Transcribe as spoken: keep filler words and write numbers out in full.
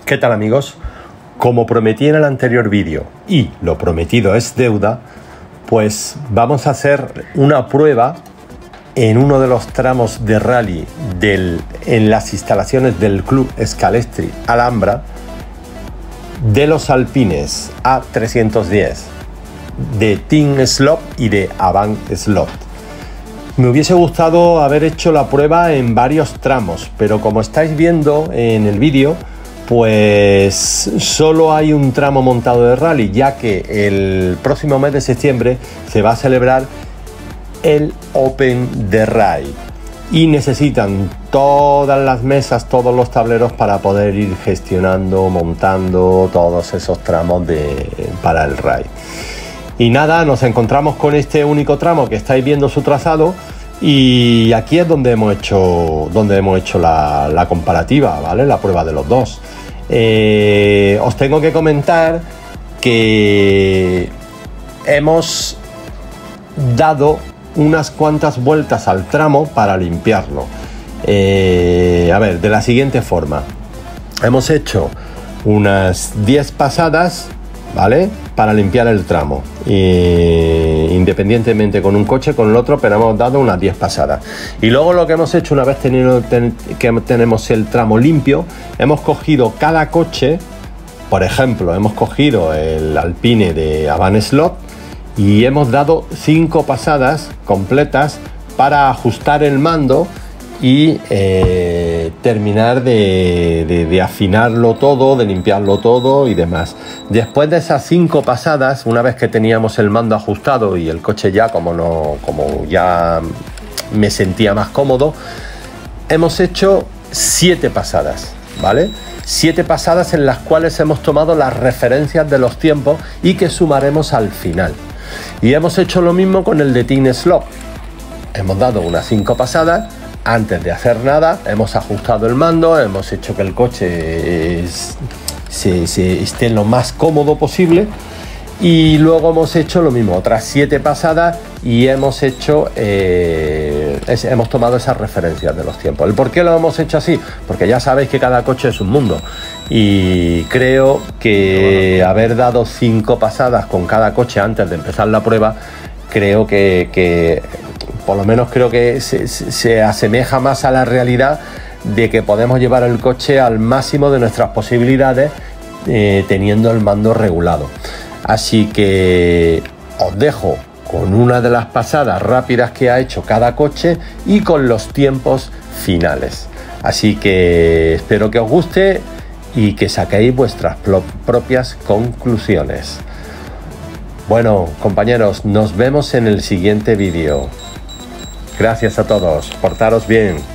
¿Qué tal, amigos? Como prometí en el anterior vídeo, y lo prometido es deuda, pues vamos a hacer una prueba en uno de los tramos de rally del, en las instalaciones del Club Scalestri Alhambra de los Alpines A trescientos diez de Team Slop y de Avant Slot. Me hubiese gustado haber hecho la prueba en varios tramos, pero como estáis viendo en el vídeo, pues solo hay un tramo montado de rally, ya que el próximo mes de septiembre se va a celebrar el Open de Ride y necesitan todas las mesas, todos los tableros para poder ir gestionando, montando todos esos tramos de, para el ride. Y nada, nos encontramos con este único tramo que estáis viendo su trazado, y aquí es donde hemos hecho, donde hemos hecho la, la comparativa, ¿vale? La prueba de los dos. Eh, os tengo que comentar que hemos dado unas cuantas vueltas al tramo para limpiarlo. Eh, a ver, de la siguiente forma. Hemos hecho unas diez pasadas, ¿vale? Para limpiar el tramo, e independientemente con un coche con el otro, pero hemos dado unas diez pasadas. Y luego lo que hemos hecho, una vez tenido, ten, que tenemos el tramo limpio, hemos cogido cada coche. Por ejemplo, hemos cogido el Alpine de Avant Slot y hemos dado cinco pasadas completas para ajustar el mando y eh, terminar de, de, de afinarlo todo, de limpiarlo todo y demás. Después de esas cinco pasadas, una vez que teníamos el mando ajustado y el coche ya como no, como ya me sentía más cómodo, hemos hecho siete pasadas, ¿vale? Siete pasadas en las cuales hemos tomado las referencias de los tiempos y que sumaremos al final. Y hemos hecho lo mismo con el de Team Slop. Hemos dado unas cinco pasadas. Antes de hacer nada, hemos ajustado el mando, hemos hecho que el coche es, se, se esté lo más cómodo posible, y luego hemos hecho lo mismo, otras siete pasadas, y hemos hecho eh, es, hemos tomado esas referencias de los tiempos. ¿El por qué lo hemos hecho así? Porque ya sabéis que cada coche es un mundo, y creo que haber dado cinco pasadas con cada coche antes de empezar la prueba, creo que, que por lo menos creo que se, se asemeja más a la realidad de que podemos llevar el coche al máximo de nuestras posibilidades, eh, teniendo el mando regulado. Así que os dejo con una de las pasadas rápidas que ha hecho cada coche y con los tiempos finales. Así que espero que os guste y que saquéis vuestras propias conclusiones. Bueno, compañeros, nos vemos en el siguiente vídeo. Gracias a todos, portaros bien.